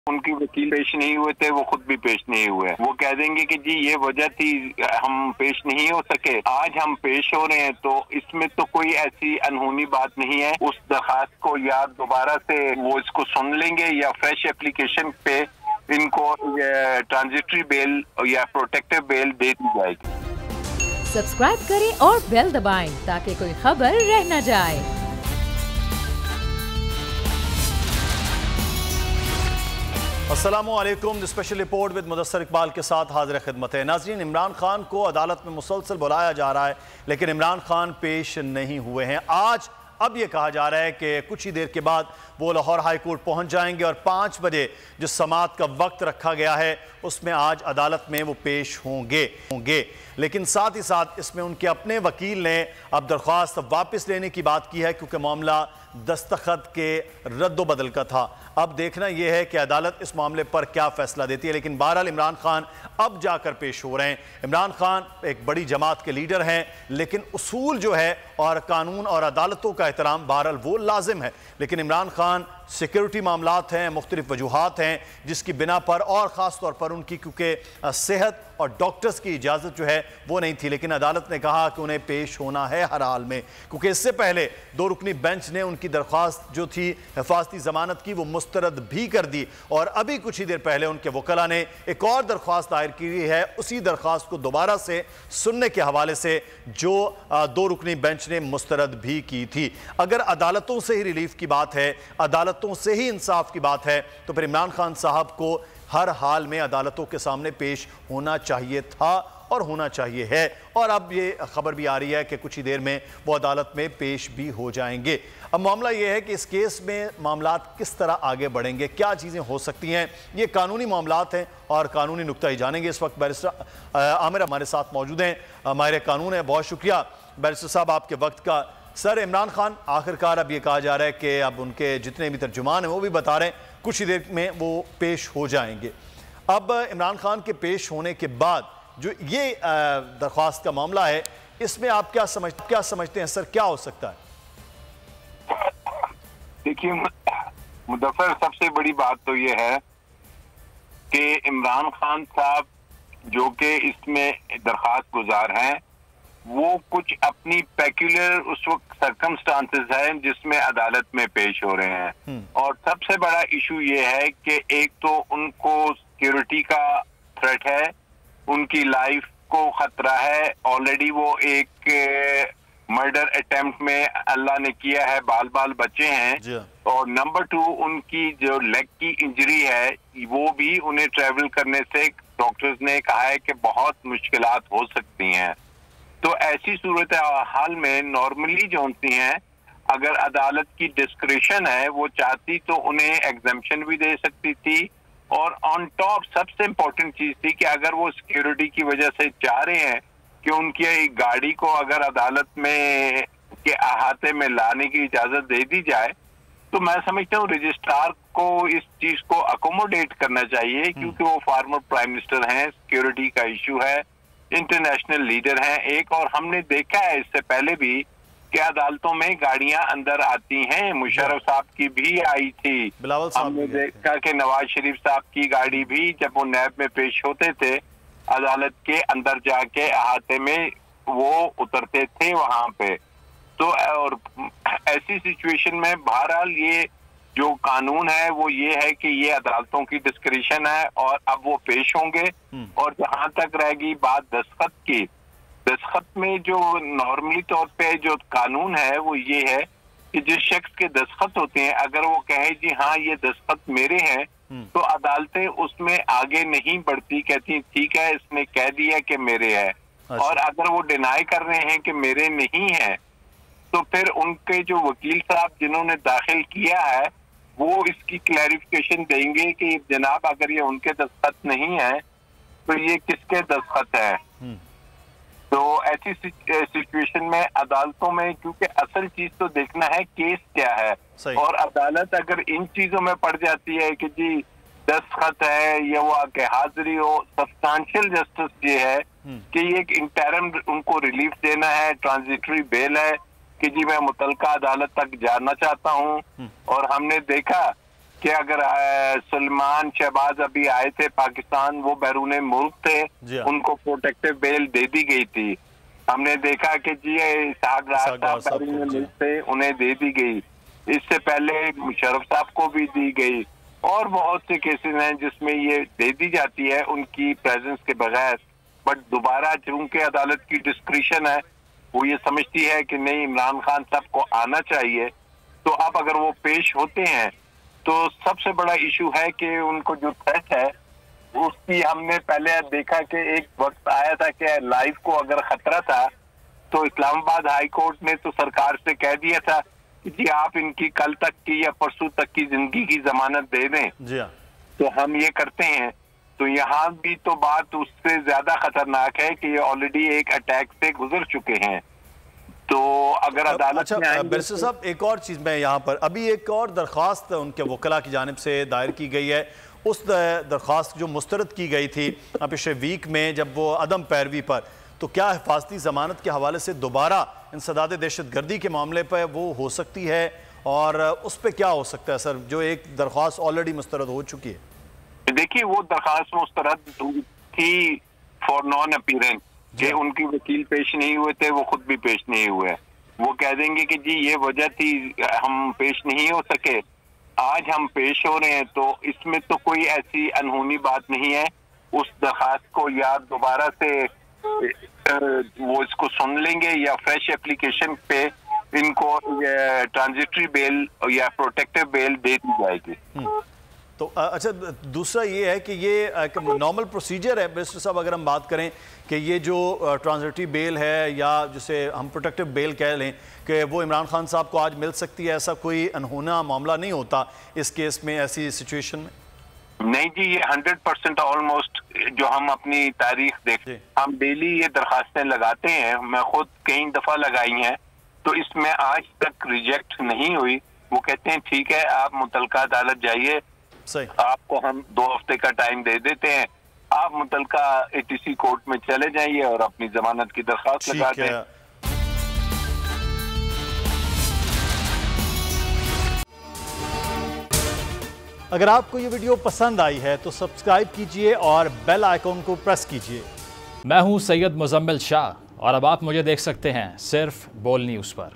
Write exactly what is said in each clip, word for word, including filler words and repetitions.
उनकी वकील पेश नहीं हुए थे, वो खुद भी पेश नहीं हुए। वो कह देंगे कि जी ये वजह थी, हम पेश नहीं हो सके, आज हम पेश हो रहे हैं। तो इसमें तो कोई ऐसी अनहोनी बात नहीं है। उस दरखास्त को या दोबारा से वो इसको सुन लेंगे या फ्रेश एप्लीकेशन पे इनको ट्रांजिटरी बेल या प्रोटेक्टिव बेल दे दी जाएगी। सब्सक्राइब करें और बेल दबाएं ताकि कोई खबर रह न जाए। अस्सलामुअलैकुम, special report with Mudassar Iqbal के साथ हाजिर खिदमत है। नाज़रीन, इमरान खान को अदालत में मुसलसल बुलाया जा रहा है, लेकिन इमरान खान पेश नहीं हुए हैं। आज अब ये कहा जा रहा है कि कुछ ही देर के बाद वो लाहौर हाई कोर्ट पहुँच जाएंगे और पाँच बजे जो समाअत का वक्त रखा गया है उसमें आज अदालत में वो पेश होंगे होंगे लेकिन साथ ही साथ इसमें उनके अपने वकील ने अब दरख्वास्त वापस लेने की बात की है, क्योंकि मामला दस्तखत के रद्द बदल का था। अब देखना यह है कि अदालत इस मामले पर क्या फैसला देती है। लेकिन बहरहाल इमरान खान अब जाकर पेश हो रहे हैं। इमरान खान एक बड़ी जमात के लीडर हैं, लेकिन उसूल जो है और कानून और अदालतों का एहतराम बहरहाल वो लाजिम है। लेकिन इमरान खान सिक्योरिटी मामलात हैं, मुख्तलिफ वजूहात हैं जिसकी बिना पर, और ख़ास तौर पर उनकी क्योंकि सेहत और डॉक्टर्स की इजाज़त जो है वो नहीं थी, लेकिन अदालत ने कहा कि उन्हें पेश होना है हर हाल में, क्योंकि इससे पहले दो रुकनी बेंच ने उनकी दरख्वास्त जो थी हिफाजती ज़मानत की वो मुस्तरद भी कर दी। और अभी कुछ ही देर पहले उनके वकला ने एक और दरख्वास्त दायर की है, उसी दरख्वास्त को दोबारा से सुनने के हवाले से जो दो रुकनी बेंच ने मुस्तरद भी की थी। अगर अदालतों से ही रिलीफ की बात है, अदालतों से ही इंसाफ की बात है, तो फिर इमरान खान साहब को हर हाल में अदालतों के सामने पेश होना चाहिए था और होना चाहिए है। और अब ये खबर भी आ रही है कि कुछ ही देर में वो अदालत में पेश भी हो जाएंगे। अब मामला ये है कि इस केस में मामलात किस तरह आगे बढ़ेंगे, क्या चीज़ें हो सकती हैं, ये कानूनी मामलात हैं और कानूनी नुक्ता ही जानेंगे। इस वक्त बैरिस्टर आमिर हमारे साथ मौजूद हैं, माहिर कानून है। बहुत शुक्रिया बैरिस्टर साहब आपके वक्त का। सर, इमरान खान आखिरकार अब ये कहा जा रहा है कि अब उनके जितने भी तर्जुमान हैं वो भी बता रहे हैं कुछ ही देर में वो पेश हो जाएंगे। अब इमरान खान के पेश होने के बाद जो ये दरख्वास्त का मामला है, इसमें आप क्या समझ क्या समझते हैं सर, क्या हो सकता है? देखिए मुदफ्फर, सबसे बड़ी बात तो ये है कि इमरान खान साहब जो कि इसमें दरख्वास्त गुजार हैं, वो कुछ अपनी पेक्यूलर उस वक्त सर्कमस्टांसेस हैं जिसमें अदालत में पेश हो रहे हैं। और सबसे बड़ा इशू ये है कि एक तो उनको सिक्योरिटी का थ्रेट है, उनकी लाइफ को खतरा है। ऑलरेडी वो एक मर्डर अटेम्प्ट में अल्लाह ने किया है, बाल बाल बचे हैं। और नंबर टू, उनकी जो लेग की इंजरी है वो भी उन्हें ट्रेवल करने से डॉक्टर्स ने कहा है कि बहुत मुश्किलात हो सकती हैं। तो ऐसी सूरत हाल में नॉर्मली जो होती हैं, अगर अदालत की डिस्क्रिशन है, वो चाहती तो उन्हें एग्जम्पशन भी दे सकती थी। और ऑन टॉप सबसे इम्पोर्टेंट चीज थी कि अगर वो सिक्योरिटी की वजह से चाह रहे हैं कि उनकी गाड़ी को अगर अदालत में के अहाते में लाने की इजाजत दे दी जाए, तो मैं समझता हूँ रजिस्ट्रार को इस चीज को अकोमोडेट करना चाहिए, क्योंकि वो फॉर्मर प्राइम मिनिस्टर हैं, सिक्योरिटी का इशू है, इंटरनेशनल लीडर हैं एक। और हमने देखा है इससे पहले भी कि अदालतों में गाड़ियां अंदर आती हैं। मुशर्रफ साहब की भी आई थी, हमने देखा कि नवाज शरीफ साहब की गाड़ी भी जब वो नैब में पेश होते थे, अदालत के अंदर जाके अहाते में वो उतरते थे वहां पे। तो और ऐसी सिचुएशन में बहरहाल ये जो कानून है वो ये है कि ये अदालतों की डिस्क्रिशन है और अब वो पेश होंगे। और जहां तक रहेगी बात दस्तखत की, दस्तखत में जो नॉर्मली तौर पे जो कानून है वो ये है कि जिस शख्स के दस्तखत होते हैं, अगर वो कहे जी हाँ ये दस्तखत मेरे हैं, तो अदालतें उसमें आगे नहीं बढ़ती, कहती ठीक है इसने कह दिया कि मेरे है। और अगर वो डिनाई कर रहे हैं कि मेरे नहीं है, तो फिर उनके जो वकील साहब जिन्होंने दाखिल किया है वो इसकी क्लैरिफिकेशन देंगे कि जनाब अगर ये उनके दस्तखत नहीं है तो ये किसके दस्तखत है। तो ऐसी सिचुएशन में अदालतों में, क्योंकि असल चीज तो देखना है केस क्या है, और अदालत अगर इन चीजों में पड़ जाती है कि जी दस्तखत है या वो आके हाजिरी हो, सब्सटेंशियल जस्टिस ये है कि ये एक इंटरम उनको रिलीफ देना है, ट्रांजिटरी बेल है कि जी मैं मुतलका अदालत तक जाना चाहता हूँ। और हमने देखा कि अगर सलमान शहबाज अभी आए थे पाकिस्तान, वो बैरून मुल्क थे, उनको प्रोटेक्टिव बेल दे दी गई थी। हमने देखा कि जी इसहाक डार साहब बैरून मुल्क थे, उन्हें दे दी गई। इससे पहले मुशर्रफ साहब को भी दी गई, और बहुत से केसेस हैं जिसमें ये दे दी जाती है उनकी प्रेजेंस के बगैर। बट दोबारा चूंकि अदालत की डिस्क्रिशन है, वो ये समझती है कि नहीं इमरान खान साहब को आना चाहिए, तो अब अगर वो पेश होते हैं तो सबसे बड़ा इशू है कि उनको जो थ्रेट है उसकी हमने पहले देखा कि एक वक्त आया था कि लाइफ को अगर खतरा था तो इस्लामाबाद हाई कोर्ट ने तो सरकार से कह दिया था कि जी आप इनकी कल तक की या परसों तक की जिंदगी की जमानत दे दें। जी हाँ। तो हम ये करते हैं। तो यहाँ भी तो बात उससे ज्यादा खतरनाक है कि ये ऑलरेडी एक अटैक से गुजर चुके हैं। तो अगर अदालत अच्छा बैरिस्टर साहब, एक और चीज़ मैं यहाँ पर, अभी एक और दरख्वास्त उनके वकला की जानिब से दायर की गई है। उस दरख्वास्त जो मुस्तरद की गई थी पिछले वीक में जब वो अदम पैरवी पर, तो क्या हिफाजती ज़मानत के हवाले से दोबारा इंसदाद दहशत गर्दी के मामले पर वो हो सकती है, और उस पर क्या हो सकता है सर, जो एक दरख्वास्त ऑलरेडी मुस्तरद हो चुकी है? देखिए, वो दरख्वास्त मुस्तरद थी फॉर नॉन अपीयरेंस, कि उनकी वकील पेश नहीं हुए थे, वो खुद भी पेश नहीं हुए। वो कह देंगे कि जी ये वजह थी, हम पेश नहीं हो सके, आज हम पेश हो रहे हैं। तो इसमें तो कोई ऐसी अनहोनी बात नहीं है। उस दरखास्त को या दोबारा से वो इसको सुन लेंगे या फ्रेश एप्लीकेशन पे इनको ट्रांजिटरी बेल या प्रोटेक्टिव बेल दे दी जाएगी। तो अच्छा, दूसरा ये है कि ये नॉर्मल प्रोसीजर है बैरिस्टर साहब, अगर हम बात करें कि ये जो ट्रांजिटरी बेल है या जिसे हम प्रोटेक्टिव बेल कह लें कि वो इमरान खान साहब को आज मिल सकती है, ऐसा कोई अनहोना मामला नहीं होता इस केस में, ऐसी सिचुएशन में? नहीं जी, ये हंड्रेड परसेंट ऑलमोस्ट जो हम अपनी तारीख देखते, हम डेली ये दरखास्तें लगाते हैं, मैं खुद कई दफा लगाई हैं, तो इसमें आज तक रिजेक्ट नहीं हुई। वो कहते हैं ठीक है, आप मुतलका अदालत जाइए, सही, आपको हम दो हफ्ते का टाइम दे देते हैं, आप मुतलका एटीसी कोर्ट में चले जाइए और अपनी जमानत की दरखास्त लगा दें। अगर आपको ये वीडियो पसंद आई है तो सब्सक्राइब कीजिए और बेल आइकॉन को प्रेस कीजिए। मैं हूं सैयद मुजम्मिल शाह और अब आप मुझे देख सकते हैं सिर्फ बोल न्यूज़ पर।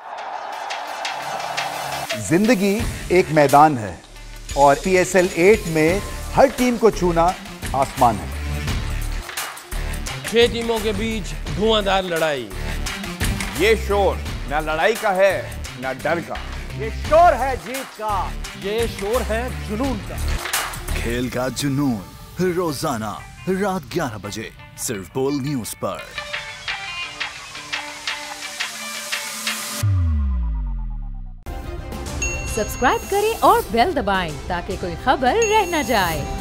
जिंदगी एक मैदान है और पी एस एल एट में हर टीम को छूना आसमान है। छह टीमों के बीच धुआंधार लड़ाई। ये शोर ना लड़ाई का है ना डर का, ये शोर है जीत का, ये शोर है जुनून का। खेल का जुनून रोजाना रात ग्यारह बजे सिर्फ बोल न्यूज पर। सब्सक्राइब करें और बेल दबाएं ताकि कोई खबर रह न जाए।